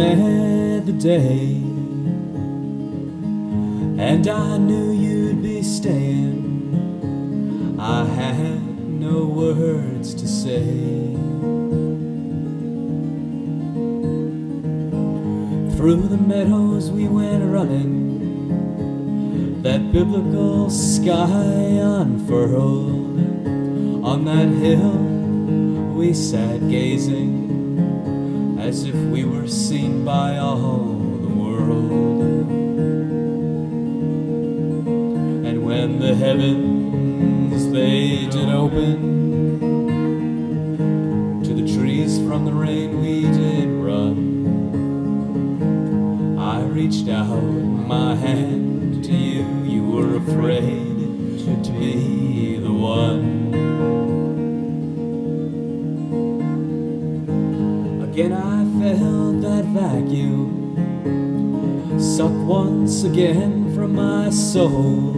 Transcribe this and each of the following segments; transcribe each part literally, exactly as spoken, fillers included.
met the day, and I knew you'd be staying. I had no words to say. Through the meadows we went running, that biblical sky unfurled. On that hill we sat gazing, as if we were seen by all the world. And when the heavens they did open, to the trees from the rain we did run, I reached out my hand to you. You were afraid to be the one. Again I felt that vacuum suck once again from my soul.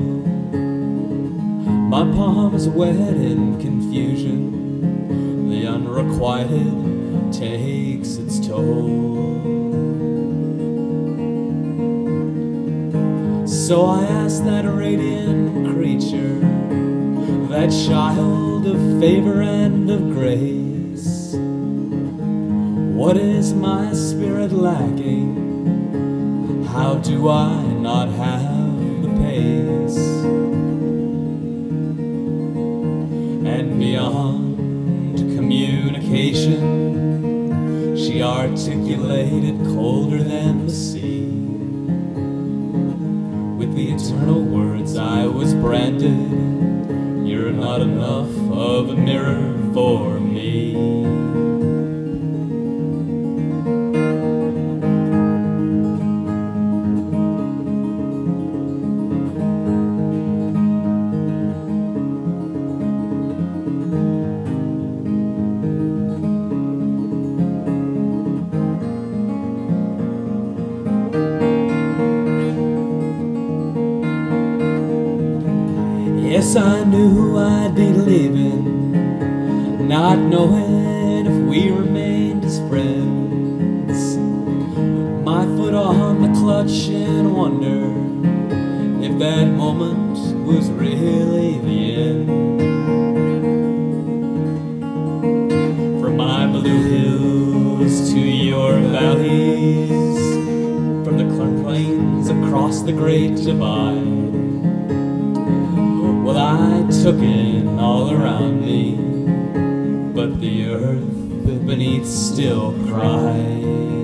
My palms wet in confusion, the unrequited takes its toll. So I asked that radiant creature, that child of favor and of grace, what is my spirit lacking? How do I not have the pace? And beyond communication, she articulated colder than the sea. With the eternal words I was branded, you're not enough of a mirror for me. Yes, I knew I'd be leaving, not knowing if we remained as friends. My foot on the clutch in wonder if that moment was really the end. From my blue hills to your valleys, from the Clark Plains across the Great Divide, well, I took in all around me, but the earth beneath still cried.